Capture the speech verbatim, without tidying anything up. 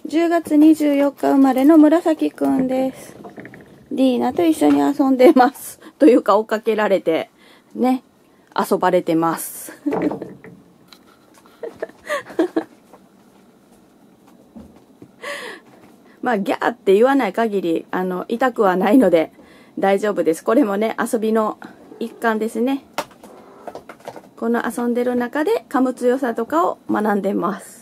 じゅうがつにじゅうよっか生まれの紫くんです。ディーナと一緒に遊んでます。というか追っかけられて、ね、遊ばれてます。まあ、ギャーって言わない限り、あの、痛くはないので大丈夫です。これもね、遊びの一環ですね。この遊んでる中で噛む強さとかを学んでます。